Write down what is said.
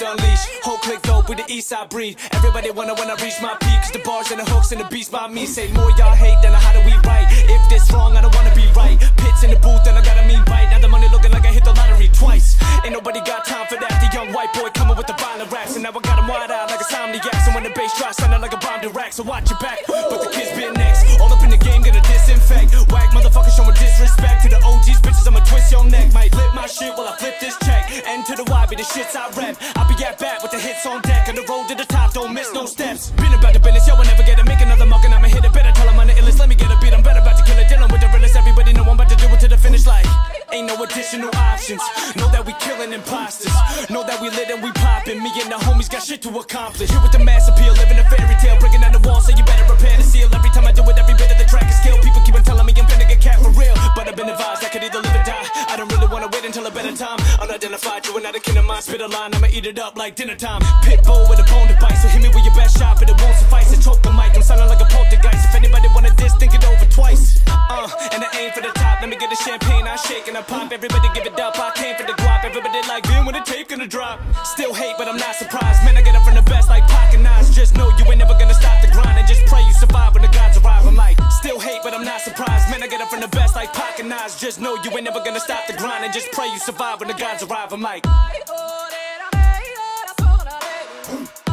unleash. Whole click dope with the east side breed. Everybody wanna when I reach my peak, cause the bars and the hooks and the beats by me. Say more y'all hate than how do we write. If this wrong, I don't wanna be right. Pits in the booth and I got a mean bite. Now the money looking like I hit the lottery twice. Ain't nobody got time for that. The young white boy coming with the violent raps, and now I got him wide out like a Somniacs. And when the bass drops, sounding like a bomb direct. So watch your back, but the kids been next. All up in the game, gonna disinfect. Whack motherfuckers showing disrespect to the OGs, bitches. I'ma twist your neck. Might lip my shit while I flip this check. N to the Y, be the shits I rep. I'll be at bat with the hits on deck. On the road to the top, don't miss no steps. Been about the business, yo, I never get it. Make another mark and I'ma hit it. Better tell them I'm the illest. Let me get a beat, I'm better about to kill it. Dealing with the realest, everybody know I'm about to do it to the finish line. Ain't no additional options. Know that we killing imposters. Know that we lit and we poppin'. Me and the homies got shit to accomplish. Here with the mass appeal, living a fairy tale. Breaking down the wall, so you better repair the seal. Every time I do it, every bit of the track is skill. People keep on telling me I'm finna get cat for real, but I've been advised I could either live or die. I don't really wanna wait until a better time. Unidentified, you another kin of mine. Spit a line, I'ma eat it up like dinner time. Pitbull with a bone to bite, so hit me with your best shot, but it won't suffice to choke the mic. I'm sounding like a poltergeist. If anybody wanna diss, think it over twice. And I aim for the top. Let me get the champagne, I shake and I pop. Everybody give it up, I came for the guap. Everybody like, man, when the tape gonna drop? Still hate, but I'm not surprised. Man, I get up from the best like Pac and Nas. Just know you ain't never gonna stop the grind, and just pray you survive when the gods arrive. I'm like, still hate, but I'm not surprised. Man, I get up from the best like Pac and Nas. Just know you ain't never gonna stop the grind, and just pray you survive when the gods arrive. I'm like